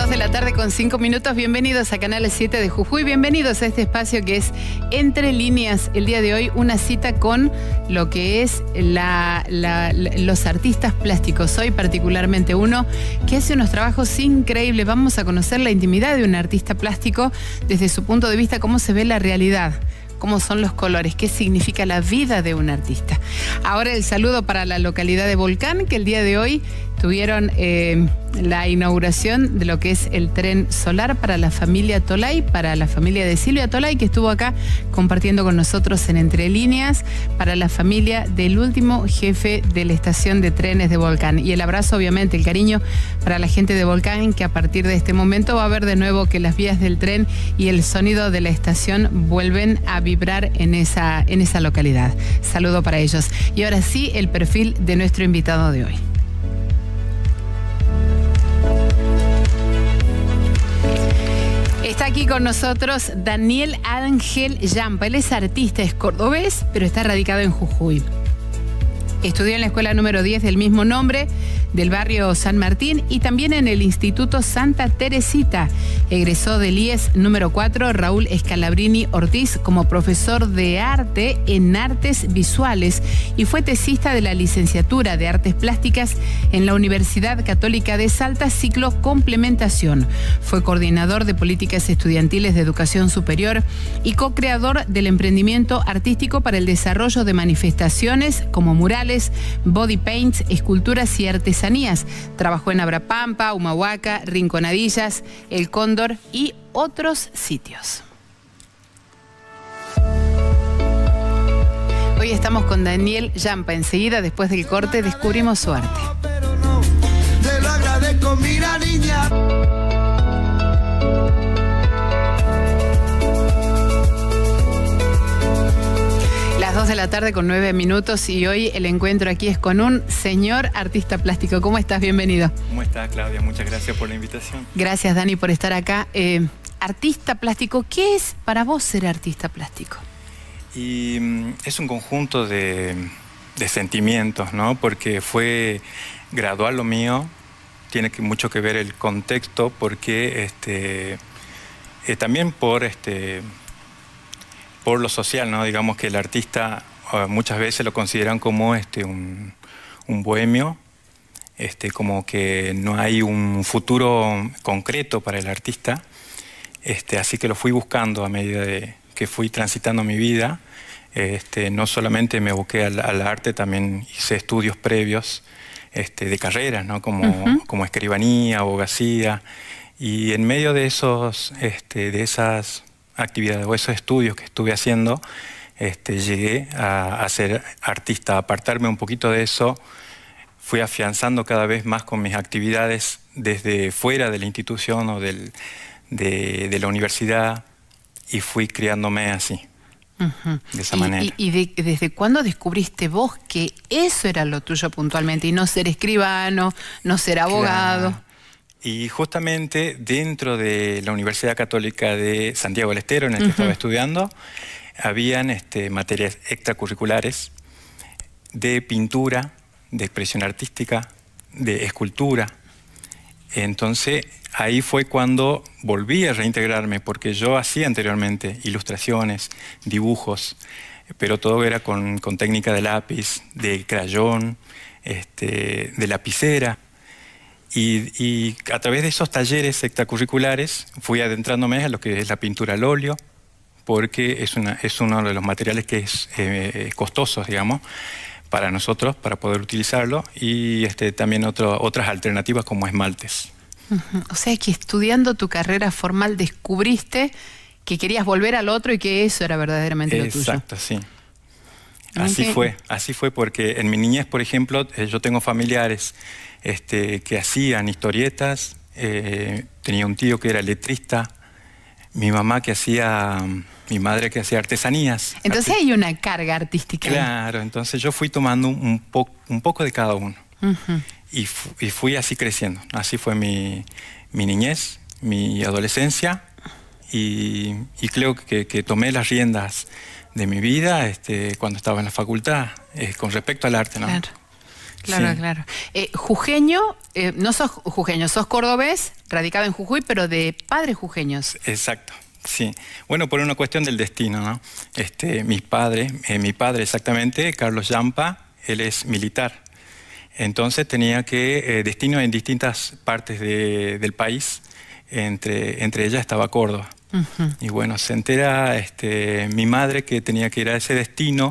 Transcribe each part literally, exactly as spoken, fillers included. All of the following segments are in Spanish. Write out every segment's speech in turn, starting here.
dos de la tarde con cinco minutos, bienvenidos a Canal siete de Jujuy, bienvenidos a este espacio que es Entre Líneas. El día de hoy una cita con lo que es la, la, los artistas plásticos. Hoy particularmente uno que hace unos trabajos increíbles. Vamos a conocer la intimidad de un artista plástico desde su punto de vista, cómo se ve la realidad, cómo son los colores, qué significa la vida de un artista. Ahora el saludo para la localidad de Volcán, que el día de hoy tuvieron eh, la inauguración de lo que es el tren solar para la familia Tolay, para la familia de Silvia Tolay, que estuvo acá compartiendo con nosotros en Entre Líneas, para la familia del último jefe de la estación de trenes de Volcán. Y el abrazo, obviamente, el cariño para la gente de Volcán, que a partir de este momento va a ver de nuevo que las vías del tren y el sonido de la estación vuelven a vibrar en esa, en esa localidad. Saludo para ellos. Y ahora sí, el perfil de nuestro invitado de hoy. Está aquí con nosotros Daniel Ángel Yampa. Él es artista, es cordobés, pero está radicado en Jujuy. Estudió en la escuela número diez del mismo nombre, del barrio San Martín, y también en el Instituto Santa Teresita. Egresó del I E S número cuatro, Raúl Scalabrini Ortiz, como profesor de arte en artes visuales, y fue tesista de la licenciatura de artes plásticas en la Universidad Católica de Salta, ciclo complementación. Fue coordinador de políticas estudiantiles de educación superior y co-creador del emprendimiento artístico para el desarrollo de manifestaciones como murales, body paints, esculturas y artesanías. Trabajó en Abrapampa, Humahuaca, Rinconadillas, El Cóndor y otros sitios. Hoy estamos con Daniel Yampa. Enseguida, después del corte, descubrimos su arte. Te lo agradezco, mira, niña. dos de la tarde con nueve minutos, y hoy el encuentro aquí es con un señor artista plástico. ¿Cómo estás? Bienvenido. ¿Cómo estás, Claudia? Muchas gracias por la invitación. Gracias, Dani, por estar acá. Eh, artista plástico, ¿qué es para vos ser artista plástico? Y mm, es un conjunto de, de sentimientos, ¿no? Porque fue gradual lo mío, tiene que, mucho que ver el contexto, porque este, eh, también por... este por lo social, ¿no? Digamos que el artista uh, muchas veces lo consideran como este, un, un bohemio, este, como que no hay un futuro concreto para el artista, este, así que lo fui buscando a medida de que fui transitando mi vida. Este, no solamente me aboqué al, al arte, también hice estudios previos este, de carreras, ¿no? Como, uh-huh. como escribanía, abogacía, y en medio de, esos, este, de esas... actividades o esos estudios que estuve haciendo, este, llegué a, a ser artista, a apartarme un poquito de eso. Fui afianzando cada vez más con mis actividades desde fuera de la institución o del, de, de la universidad, y fui criándome así, uh-huh. de esa y, manera. ¿Y, y de, desde cuándo descubriste vos que eso era lo tuyo puntualmente, y no ser escribano, no ser abogado? Claro. Y justamente dentro de la Universidad Católica de Santiago del Estero, en el que uh-huh. estaba estudiando, habían este, materias extracurriculares de pintura, de expresión artística, de escultura. Entonces ahí fue cuando volví a reintegrarme, porque yo hacía anteriormente ilustraciones, dibujos, pero todo era con, con técnica de lápiz, de crayón, este, de lapicera. Y, y a través de esos talleres extracurriculares fui adentrándome a lo que es la pintura al óleo, porque es, una, es uno de los materiales que es eh, costosos, digamos, para nosotros, para poder utilizarlo, y este, también otro, otras alternativas como esmaltes. Uh-huh. O sea que estudiando tu carrera formal descubriste que querías volver al otro y que eso era verdaderamente lo tuyo. Exacto, sí. Así okay. fue, así fue, porque en mi niñez, por ejemplo, eh, yo tengo familiares este, que hacían historietas, eh, tenía un tío que era letrista, mi mamá que hacía, mi madre que hacía artesanías. Entonces Arti hay una carga artística. Claro, entonces yo fui tomando un, po un poco de cada uno, uh-huh. y, fu y fui así creciendo. Así fue mi, mi niñez, mi adolescencia, y, y creo que, que tomé las riendas de mi vida este, cuando estaba en la facultad, eh, con respecto al arte, ¿no? Claro. Claro, sí. claro. Eh, jujeño, eh, no sos jujeño, sos cordobés, radicado en Jujuy, pero de padres jujeños. Exacto, sí. Bueno, por una cuestión del destino, ¿no? Este, mi padre, eh, mi padre exactamente, Carlos Yampa, él es militar. Entonces tenía que, eh, destino en distintas partes de, del país, entre, entre ellas estaba Córdoba. Uh-huh. Y bueno, se entera este, mi madre que tenía que ir a ese destino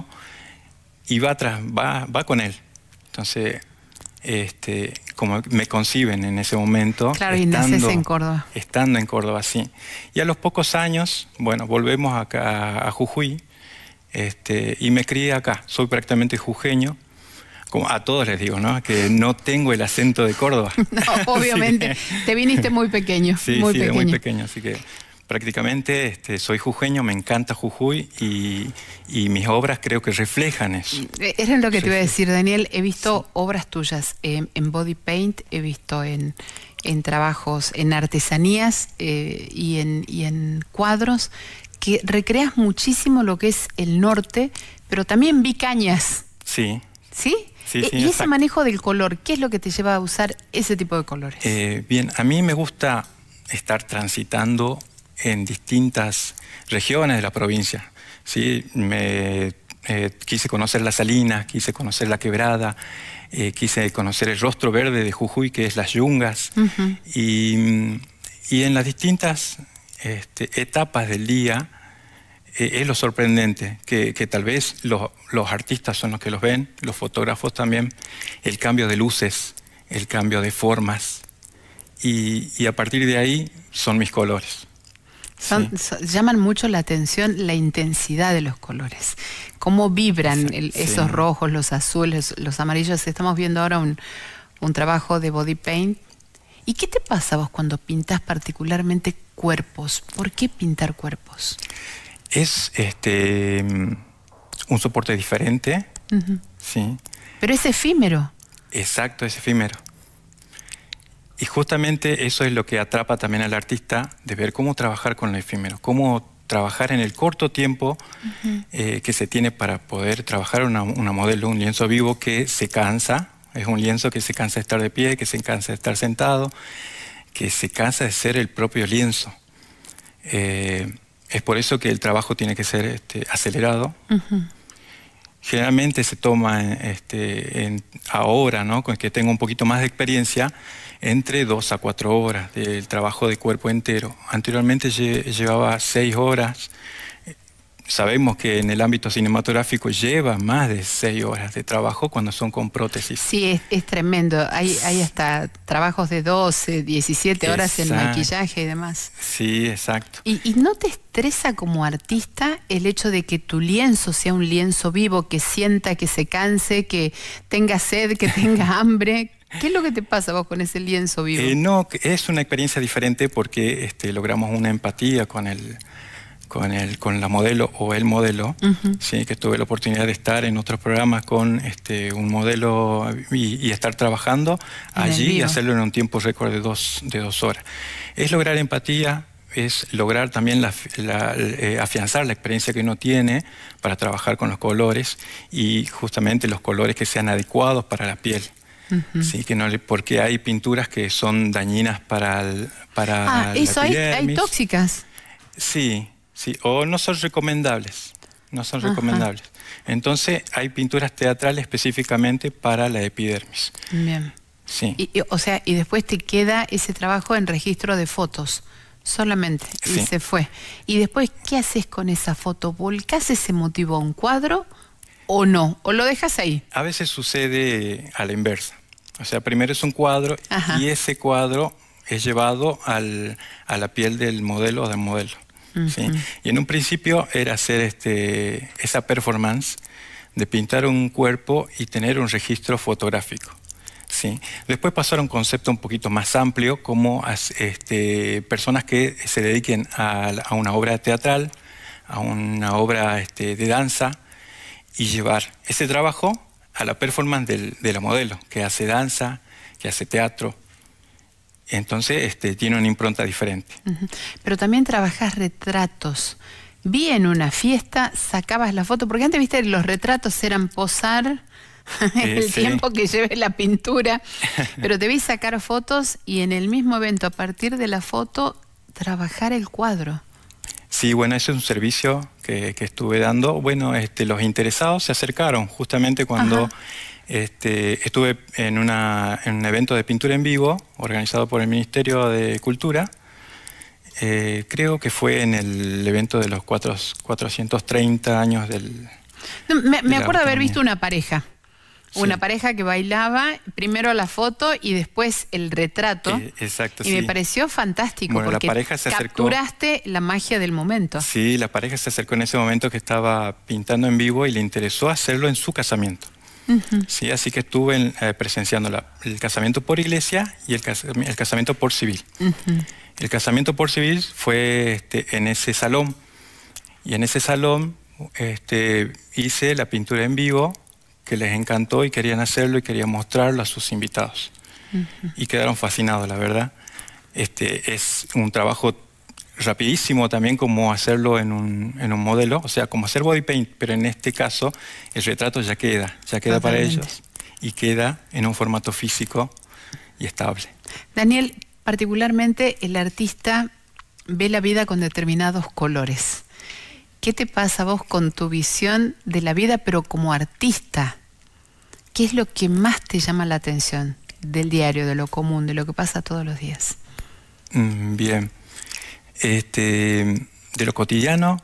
y va, tras, va, va con él. Entonces, este, como me conciben en ese momento. Claro, estando, y naces en Córdoba. Estando en Córdoba, sí. Y a los pocos años, bueno, volvemos acá a Jujuy este, y me crié acá. Soy prácticamente jujeño. Como a todos les digo, ¿no? Que no tengo el acento de Córdoba. No, obviamente. Sí. Te viniste muy pequeño. Sí, muy sí, pequeño. muy pequeño. Así que prácticamente este, soy jujeño, me encanta Jujuy y, y mis obras creo que reflejan eso. Era lo que te iba a decir, Daniel. He visto sí. obras tuyas eh, en body paint, he visto en, en trabajos, en artesanías eh, y, en, y en cuadros, que recreas muchísimo lo que es el norte, pero también vi cañas. Sí. ¿Sí? Sí, sí, y ese exacto. manejo del color, ¿qué es lo que te lleva a usar ese tipo de colores? Eh, bien, a mí me gusta estar transitando en distintas regiones de la provincia. ¿Sí? Me, eh, quise conocer las Salinas, quise conocer la Quebrada, eh, quise conocer el rostro verde de Jujuy, que es las Yungas. Uh-huh. y, y en las distintas este, etapas del día, es lo sorprendente, que, que tal vez los, los artistas son los que los ven, los fotógrafos también, el cambio de luces, el cambio de formas, y, y a partir de ahí son mis colores. Son, sí. son, llaman mucho la atención la intensidad de los colores, cómo vibran el, sí. esos rojos, los azules, los amarillos. Estamos viendo ahora un, un trabajo de body paint. ¿Y qué te pasa vos cuando pintas particularmente cuerpos? ¿Por qué pintar cuerpos? Es este un soporte diferente, uh-huh. sí. Pero es efímero. Exacto, es efímero. Y justamente eso es lo que atrapa también al artista, de ver cómo trabajar con lo efímero, cómo trabajar en el corto tiempo uh-huh. eh, que se tiene para poder trabajar una, una modelo, un lienzo vivo que se cansa, es un lienzo que se cansa de estar de pie, que se cansa de estar sentado, que se cansa de ser el propio lienzo. Eh, Es por eso que el trabajo tiene que ser este, acelerado. Uh-huh. Generalmente se toma este, en, ahora, ¿no? Con que tengo un poquito más de experiencia, entre dos a cuatro horas del trabajo de cuerpo entero. Anteriormente lle llevaba seis horas. Sabemos que en el ámbito cinematográfico lleva más de seis horas de trabajo cuando son con prótesis. Sí, es, es tremendo. Hay, hay hasta trabajos de doce, diecisiete horas en maquillaje y demás. Sí, exacto. ¿Y, ¿Y no te estresa como artista el hecho de que tu lienzo sea un lienzo vivo, que sienta, que se canse, que tenga sed, que tenga hambre? ¿Qué es lo que te pasa vos con ese lienzo vivo? Eh, no, es una experiencia diferente porque este, logramos una empatía con el... Con, el, con la modelo o el modelo, uh-huh. sí, que tuve la oportunidad de estar en otros programas con este, un modelo y, y estar trabajando en allí y hacerlo en un tiempo récord de dos, de dos horas. Es lograr empatía, es lograr también la, la, eh, afianzar la experiencia que uno tiene para trabajar con los colores y justamente los colores que sean adecuados para la piel. Uh-huh. Sí, que no, porque hay pinturas que son dañinas para, el, para ah, eso la hay, hay tóxicas. Sí. Sí, o no son recomendables, no son Ajá. recomendables. Entonces hay pinturas teatrales específicamente para la epidermis. Bien. Sí. Y, y, o sea, y después te queda ese trabajo en registro de fotos, solamente, y sí. se fue. Y después, ¿qué haces con esa foto? ¿Volcás ese motivo a un cuadro o no? ¿O lo dejas ahí? A veces sucede a la inversa. O sea, primero es un cuadro Ajá. y ese cuadro es llevado al, a la piel del modelo o del modelo. ¿sí? Y en un principio era hacer este, esa performance de pintar un cuerpo y tener un registro fotográfico. ¿sí? Después pasó a un concepto un poquito más amplio, como este, personas que se dediquen a, a una obra teatral, a una obra este, de danza, y llevar ese trabajo a la performance del, de la modelo, que hace danza, que hace teatro. Entonces este, tiene una impronta diferente. Uh-huh. Pero también trabajas retratos. Vi en una fiesta, sacabas la foto, porque antes, viste, los retratos eran posar, el sí. tiempo que lleve la pintura. Pero te vi sacar fotos y en el mismo evento, a partir de la foto, trabajar el cuadro. Sí, bueno, ese es un servicio que, que estuve dando. Bueno, este, los interesados se acercaron justamente cuando este, estuve en, una, en un evento de pintura en vivo organizado por el Ministerio de Cultura. Eh, creo que fue en el evento de los cuatro, cuatrocientos treinta años del... No, me me de acuerdo haber autonomía. visto una pareja. Sí. Una pareja que bailaba, primero la foto y después el retrato. Eh, exacto, y sí. me pareció fantástico Bueno, la porque pareja se acercó. capturaste la magia del momento. Sí, la pareja se acercó en ese momento que estaba pintando en vivo y le interesó hacerlo en su casamiento. Uh-huh. Sí, así que estuve en, eh, presenciando la, el casamiento por iglesia y el, cas el casamiento por civil. Uh-huh. El casamiento por civil fue este, en ese salón, y en ese salón este, hice la pintura en vivo, que les encantó y querían hacerlo y querían mostrarlo a sus invitados. Uh-huh. Y quedaron fascinados, la verdad. Este, es un trabajo rapidísimo también como hacerlo en un, en un modelo, o sea, como hacer body paint, pero en este caso el retrato ya queda, ya queda para ellos y queda en un formato físico y estable. Daniel, particularmente el artista ve la vida con determinados colores. ¿Qué te pasa a vos con tu visión de la vida, pero como artista? ¿Qué es lo que más te llama la atención del diario, de lo común, de lo que pasa todos los días? Mm, bien. Este, de lo cotidiano,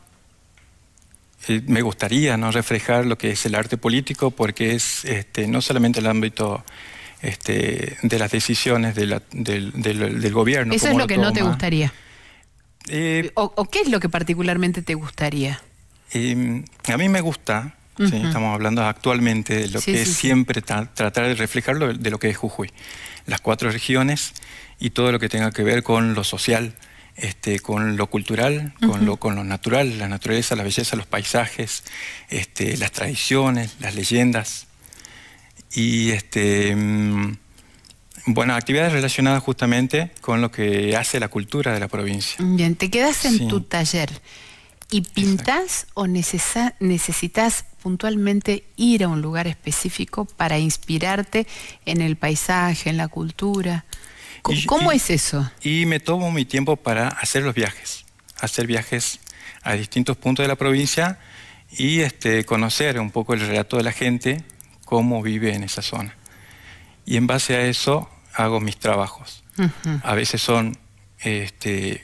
eh, me gustaría no reflejar lo que es el arte político, porque es este, no solamente el ámbito este, de las decisiones de la, del, del, del gobierno. Eso es lo que no te gustaría. Eh, o, ¿O qué es lo que particularmente te gustaría? Eh, a mí me gusta, uh-huh. ¿sí? Estamos hablando actualmente de lo sí, que sí, es sí. siempre tra tratar de reflejarlo de lo que es Jujuy. Las cuatro regiones y todo lo que tenga que ver con lo social, este, con lo cultural, uh-huh. con, lo, con lo natural, la naturaleza, la belleza, los paisajes, este, las tradiciones, las leyendas. Y este... Mmm, Bueno, actividades relacionadas justamente con lo que hace la cultura de la provincia. Bien, ¿te quedas en sí. tu taller y pintás o necesa, necesitas puntualmente ir a un lugar específico para inspirarte en el paisaje, en la cultura? ¿Cómo, ¿cómo y, es eso? Y me tomo mi tiempo para hacer los viajes, hacer viajes a distintos puntos de la provincia y este, conocer un poco el relato de la gente, cómo vive en esa zona. Y en base a eso hago mis trabajos. Uh-huh. A veces son este,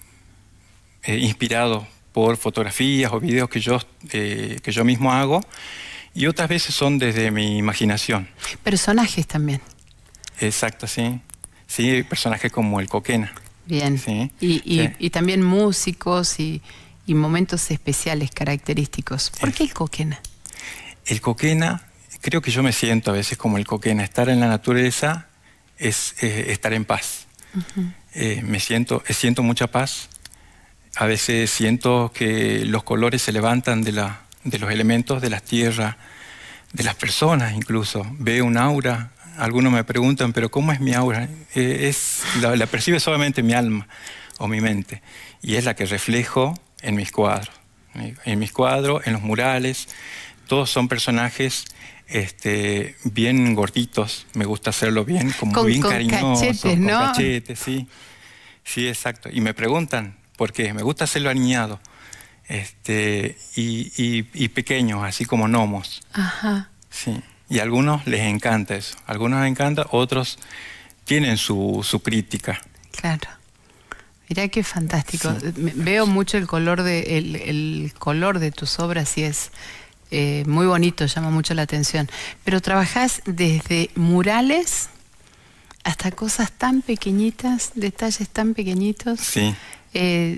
eh, inspirados por fotografías o videos que yo, eh, que yo mismo hago, y otras veces son desde mi imaginación. Personajes también. Exacto, sí. Sí, personajes como el Coquena. Bien. Sí. Y, y, sí. y también músicos y, y momentos especiales, característicos. ¿Por qué el Coquena? El Coquena... Creo que yo me siento a veces como el Coquena. Estar en la naturaleza es eh, estar en paz. Uh-huh. eh, me siento, eh, siento mucha paz. A veces siento que los colores se levantan de, la, de los elementos, de las tierras, de las personas incluso. Veo un aura. Algunos me preguntan, ¿pero cómo es mi aura? Eh, es, la, la percibe solamente mi alma o mi mente. Y es la que reflejo en mis cuadros. En mis cuadros, en los murales. Todos son personajes... Este, bien gorditos, me gusta hacerlo bien, como con, bien con cariñoso, cachetes, ¿no? con cachetes, sí, sí, exacto. Y me preguntan por qué, me gusta hacerlo aniñado, este, y, y, y pequeños, así como gnomos. Ajá. Sí. Y a algunos les encanta eso, a algunos les encanta, otros tienen su, su crítica. Claro. Mirá qué fantástico. Sí. Veo mucho el color de el, el color de tus obras y es Eh, muy bonito, llama mucho la atención. Pero trabajás desde murales hasta cosas tan pequeñitas, detalles tan pequeñitos. Sí. Eh,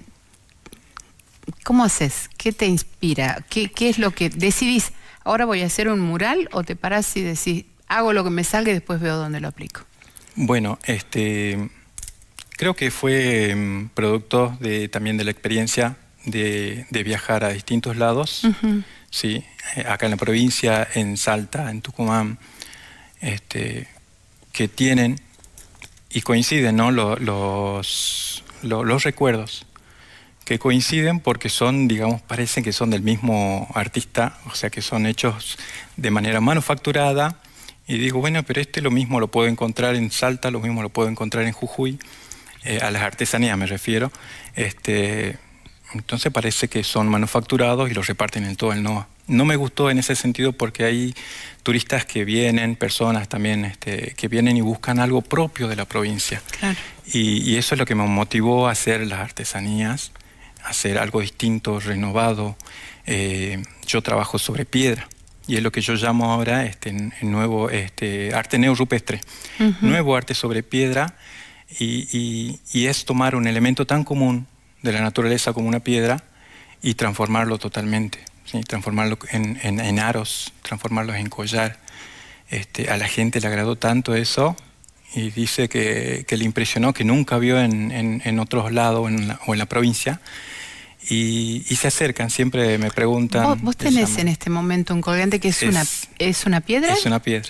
¿Cómo haces? ¿Qué te inspira? ¿Qué, qué es lo que decidís? ¿Ahora voy a hacer un mural o te parás y decís, hago lo que me salga y después veo dónde lo aplico? Bueno, este, creo que fue um, producto de, también de la experiencia de, de viajar a distintos lados. Uh-huh. Sí, acá en la provincia, en Salta, en Tucumán, este, que tienen y coinciden, ¿no? los, los, los, los recuerdos que coinciden porque son, digamos, parecen que son del mismo artista, o sea que son hechos de manera manufacturada. Y digo, bueno, pero este lo mismo lo puedo encontrar en Salta, lo mismo lo puedo encontrar en Jujuy, eh, a las artesanías me refiero. Este, entonces parece que son manufacturados y los reparten en todo el N O A. No me gustó en ese sentido porque hay turistas que vienen, personas también este, que vienen y buscan algo propio de la provincia. Claro. Y, y eso es lo que me motivó a hacer las artesanías, a hacer algo distinto, renovado. Eh, yo trabajo sobre piedra y es lo que yo llamo ahora este, el nuevo este, arte neorrupestre. Uh-huh. Nuevo arte sobre piedra y, y, y es tomar un elemento tan común de la naturaleza como una piedra y transformarlo totalmente. ¿Sí? Transformarlo en, en, en aros, transformarlos en collar. Este, a la gente le agradó tanto eso y dice que, que le impresionó, que nunca vio en, en, en otros lados o en, la, o en la provincia. Y, y se acercan, siempre me preguntan... ¿Vos, vos tenés en este momento un colgante que es, es, una, ¿es una piedra? Es una piedra.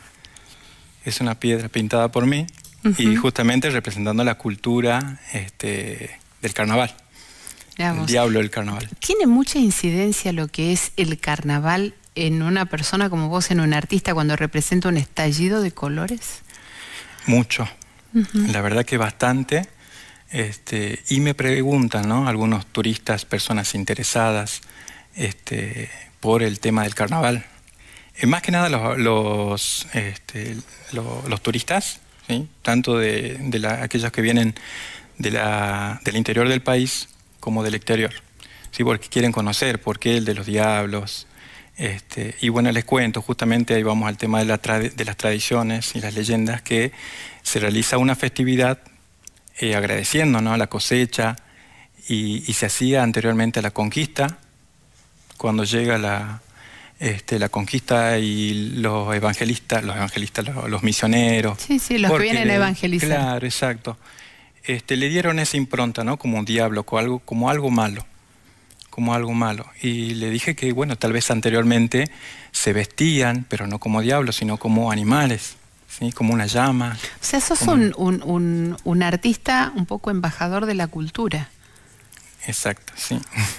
Es una piedra pintada por mí uh-huh. y justamente representando la cultura este, del carnaval. El diablo del carnaval. ¿Tiene mucha incidencia lo que es el carnaval en una persona como vos, en un artista, cuando representa un estallido de colores? Mucho. Uh-huh. La verdad que bastante. Este, y me preguntan, ¿no? Algunos turistas, personas interesadas este, por el tema del carnaval. Eh, más que nada los, los, este, los, los turistas, ¿sí? Tanto de, de la, aquellos que vienen de la, del interior del país como del exterior, ¿sí? Porque quieren conocer por qué el de los diablos. Este, y bueno, les cuento, justamente ahí vamos al tema de, la de las tradiciones y las leyendas, que se realiza una festividad eh, agradeciendo, ¿no?, la cosecha y, y se hacía anteriormente a la conquista. Cuando llega la, este, la conquista y los evangelistas, los evangelistas, los, los misioneros. Sí, sí, los que vienen a evangelizar. Claro, exacto. Este, le dieron esa impronta, ¿no?, como un diablo, como algo, como algo malo, como algo malo. Y le dije que, bueno, tal vez anteriormente se vestían, pero no como diablos, sino como animales, ¿sí?, como una llama. O sea, sos como... un, un, un, un artista un poco embajador de la cultura. Exacto, sí.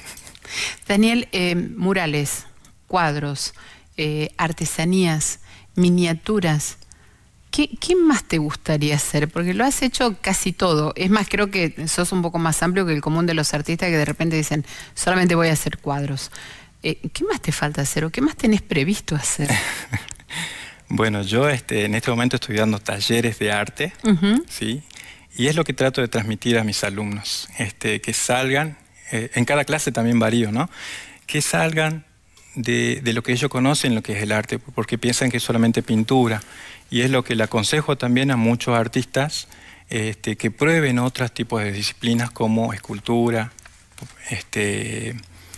Daniel, eh, murales, cuadros, eh, artesanías, miniaturas. ¿Qué, ¿Qué más te gustaría hacer? Porque lo has hecho casi todo. Es más, creo que sos un poco más amplio que el común de los artistas que de repente dicen, solamente voy a hacer cuadros. Eh, ¿Qué más te falta hacer o qué más tenés previsto hacer? Bueno, yo este, en este momento estoy dando talleres de arte, uh-huh. ¿sí? Y es lo que trato de transmitir a mis alumnos, este, que salgan, eh, en cada clase también varío, ¿no? Que salgan de, de lo que ellos conocen, lo que es el arte, porque piensan que es solamente pintura. Y es lo que le aconsejo también a muchos artistas, este, que prueben otros tipos de disciplinas como escultura, este,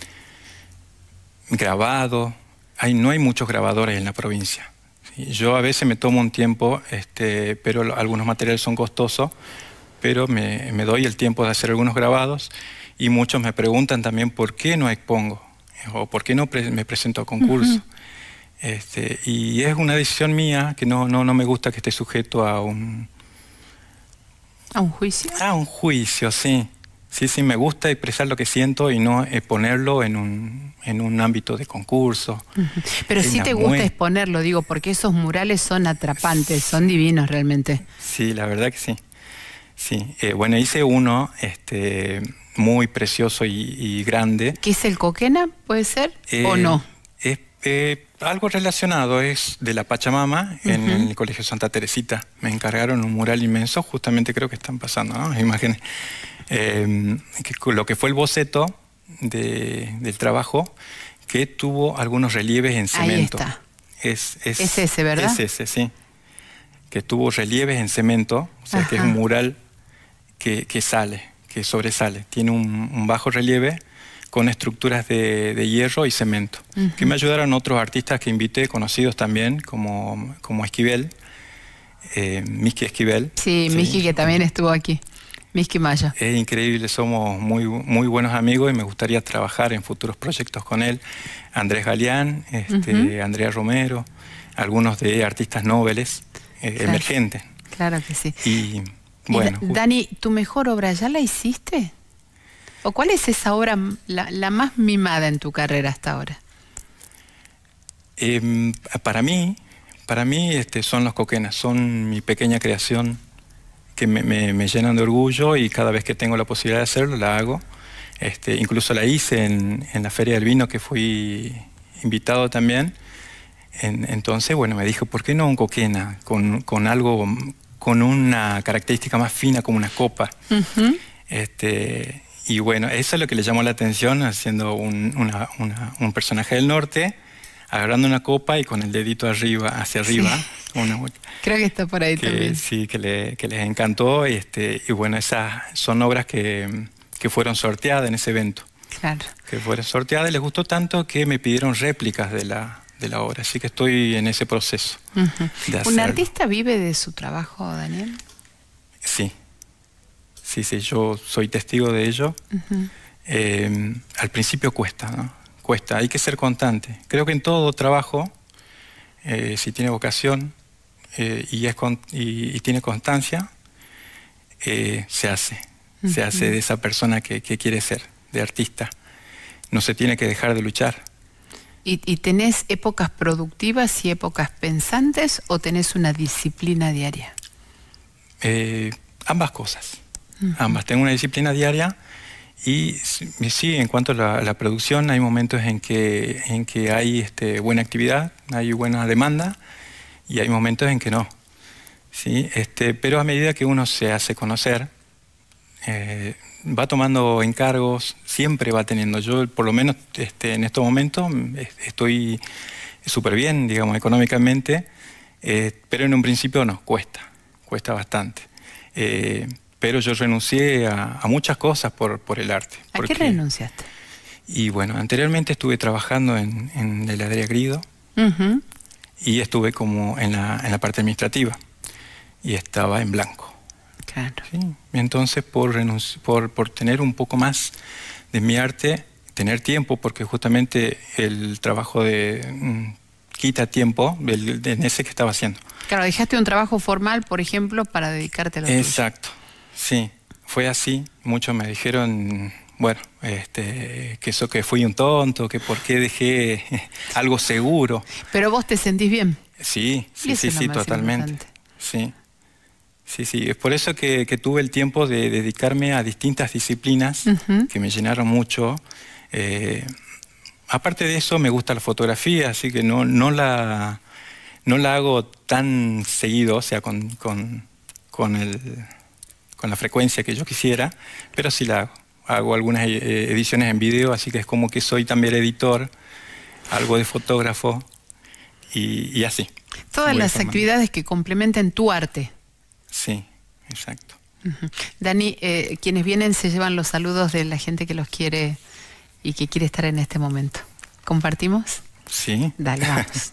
grabado. Hay, no hay muchos grabadores en la provincia. ¿Sí? Yo a veces me tomo un tiempo, este, pero lo, algunos materiales son costosos, pero me, me doy el tiempo de hacer algunos grabados y muchos me preguntan también por qué no expongo o por qué no pre me presento a concursos. Uh-huh. Este, y es una decisión mía que no, no, no me gusta que esté sujeto a un... ¿A un juicio? A un juicio, sí. Sí, sí, me gusta expresar lo que siento y no eh, ponerlo en un, en un ámbito de concurso. Uh-huh. Pero sí te gusta exponerlo, digo, porque esos murales son atrapantes, son divinos realmente. Sí, la verdad que sí. Sí, eh, bueno, hice uno este, muy precioso y, y grande. ¿Qué es el Coquena, puede ser, eh, o no? Es eh, algo relacionado, es de la Pachamama, uh-huh. en el Colegio Santa Teresita. Me encargaron un mural inmenso, justamente creo que están pasando, ¿no?, imágenes. Eh, que, lo que fue el boceto de, del trabajo, que tuvo algunos relieves en cemento. Ahí está. Es, es, es ese, ¿verdad? Es ese, sí. Que tuvo relieves en cemento, o sea, ajá, que es un mural que, que sale, que sobresale. Tiene un, un bajo relieve con estructuras de, de hierro y cemento. Uh-huh. Que me ayudaron otros artistas que invité, conocidos también, como, como Esquivel, eh, Miski Esquivel. Sí, sí, Miski, que también estuvo aquí. Miski Maya. Es increíble, somos muy, muy buenos amigos y me gustaría trabajar en futuros proyectos con él. Andrés Galeán, este, uh-huh. Andrea Romero, algunos de artistas nobles, eh, claro, emergentes. Claro que sí. Y bueno. Y, Dani, ¿tu mejor obra ya la hiciste? ¿O cuál es esa obra la, la más mimada en tu carrera hasta ahora? Eh, para mí, para mí este, son los coquenas, son mi pequeña creación que me, me, me llenan de orgullo y cada vez que tengo la posibilidad de hacerlo, la hago. Este, incluso la hice en, en la Feria del Vino, que fui invitado también. En, entonces, bueno, me dijo, ¿por qué no un coquena? Con, con algo, con una característica más fina como una copa. Uh-huh. este, y bueno, eso es lo que le llamó la atención, haciendo un, una, una, un personaje del norte, agarrando una copa y con el dedito arriba, hacia arriba. Sí. Una, creo que está por ahí que, también. Sí, que, le, que les encantó. Este, y bueno, esas son obras que, que fueron sorteadas en ese evento. Claro. Que fueron sorteadas y les gustó tanto que me pidieron réplicas de la, de la obra. Así que estoy en ese proceso. Uh-huh. ¿Un artista vive de su trabajo, Daniel? Sí. Sí, sí, yo soy testigo de ello. Uh-huh. eh, al principio cuesta, ¿no? Cuesta, hay que ser constante. Creo que en todo trabajo, eh, si tiene vocación eh, y, es con, y, y tiene constancia, eh, se hace. Uh-huh. Se hace de esa persona que, que quiere ser, de artista. No se tiene que dejar de luchar. ¿Y, y tenés épocas productivas y épocas pensantes o tenés una disciplina diaria? Eh, ambas cosas. Uh-huh. Ambas. Tengo una disciplina diaria. Y sí, en cuanto a la, la producción, hay momentos en que, en que hay este, buena actividad, hay buena demanda, y hay momentos en que no. ¿Sí? Este, pero a medida que uno se hace conocer, eh, va tomando encargos, siempre va teniendo. Yo, por lo menos este, en estos momentos, estoy súper bien, digamos, económicamente, eh, pero en un principio no, cuesta, cuesta bastante. Eh, Pero yo renuncié a, a muchas cosas por, por el arte. ¿A porque, qué renunciaste? Y bueno, anteriormente estuve trabajando en, en la heladería Grido. Uh-huh. Y estuve como en la, en la parte administrativa. Y estaba en blanco. Claro. ¿Sí? Entonces, por, por, por tener un poco más de mi arte, tener tiempo, porque justamente el trabajo de, mm, quita tiempo el, en ese que estaba haciendo. Claro, dejaste un trabajo formal, por ejemplo, para dedicarte a lo Exacto. Tuyo. Sí, fue así. Muchos me dijeron, bueno, este, que eso que fui un tonto, que por qué dejé algo seguro. Pero vos te sentís bien. Sí, sí, sí, sí, totalmente. Importante. Sí, sí, sí. Es por eso que, que tuve el tiempo de dedicarme a distintas disciplinas uh-huh. que me llenaron mucho. Eh, aparte de eso, me gusta la fotografía, así que no, no, la, no la hago tan seguido, o sea, con, con, con el... con la frecuencia que yo quisiera, pero sí la hago. Hago algunas ediciones en video, así que es como que soy también editor, algo de fotógrafo y, y así. Todas las actividades que complementen tu arte. Sí, exacto. Uh-huh. Dani, eh, quienes vienen se llevan los saludos de la gente que los quiere y que quiere estar en este momento. ¿Compartimos? Sí. Dale, vamos.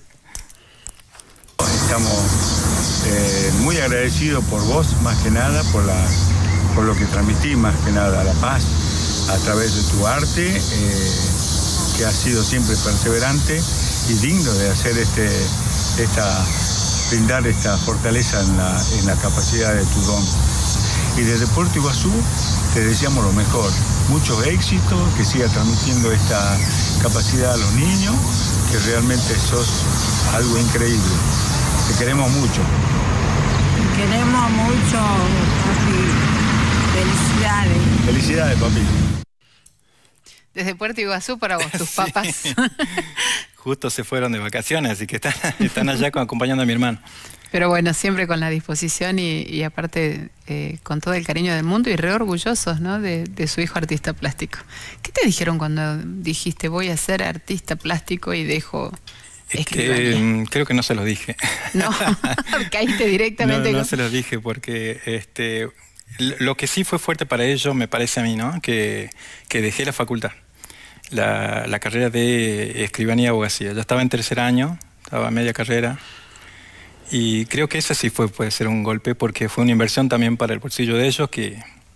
Estamos Eh, muy agradecido por vos, más que nada, por, la, por lo que transmitís, más que nada, la paz a través de tu arte, eh, que ha sido siempre perseverante y digno de hacer este, esta, brindar esta fortaleza en la, en la capacidad de tu don. Y desde Puerto Iguazú te deseamos lo mejor, muchos éxitos, que siga transmitiendo esta capacidad a los niños, que realmente sos algo increíble. Te queremos mucho. Te queremos mucho, papi. Felicidades. Felicidades, papi. Desde Puerto Iguazú para vos, tus papás. Sí. Justo se fueron de vacaciones, así que están, están allá acompañando a mi hermano. Pero bueno, siempre con la disposición y, y aparte eh, con todo el cariño del mundo y re orgullosos, ¿no? de, de su hijo artista plástico. ¿Qué te dijeron cuando dijiste voy a ser artista plástico y dejo... Es que creo que no se los dije. No, caíste directamente. No, no con... se los dije porque este, lo que sí fue fuerte para ellos, me parece a mí, ¿no? Que, que dejé la facultad, la, la carrera de escribanía y abogacía. Ya estaba en tercer año, estaba a media carrera. Y creo que ese sí fue, puede ser un golpe porque fue una inversión también para el bolsillo de ellos que,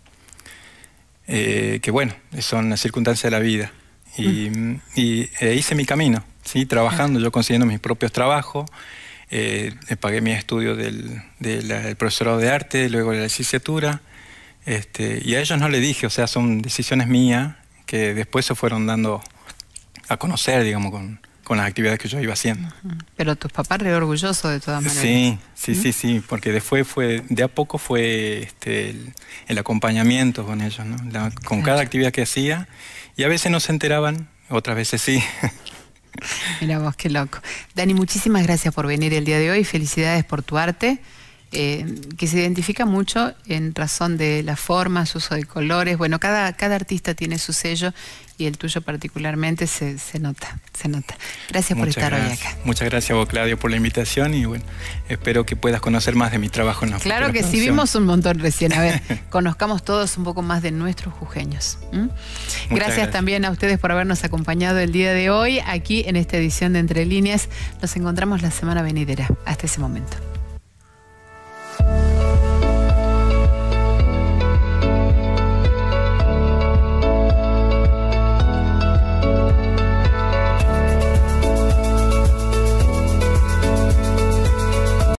eh, que bueno, son las circunstancias de la vida. Y, mm. y eh, hice mi camino. Sí, trabajando, yo consiguiendo mis propios trabajos, eh, pagué mi estudio del, del, del profesorado de arte, luego de la licenciatura, Este, y a ellos no le dije, o sea, son decisiones mías que después se fueron dando a conocer, digamos, con, con las actividades que yo iba haciendo. Pero tus papás re orgullosos de todas maneras. Sí, sí, ¿Mm? sí, sí, porque después fue, de a poco fue este, el, el acompañamiento con ellos, ¿no? La, con Claro. cada actividad que hacía, y a veces no se enteraban, otras veces sí. Mira vos, qué loco. Dani, muchísimas gracias por venir el día de hoy. Felicidades por tu arte, eh, que se identifica mucho en razón de las formas, uso de colores. Bueno, cada, cada artista tiene su sello y el tuyo particularmente se, se nota, se nota. Gracias por Muchas estar gracias. hoy acá. Muchas gracias a vos, Claudio, por la invitación, y bueno, espero que puedas conocer más de mi trabajo en la Claro futura que sí, producción. vimos un montón recién. A ver, conozcamos todos un poco más de nuestros jujeños. ¿Mm? Gracias, gracias también a ustedes por habernos acompañado el día de hoy aquí en esta edición de Entre Líneas. Nos encontramos la semana venidera. Hasta ese momento.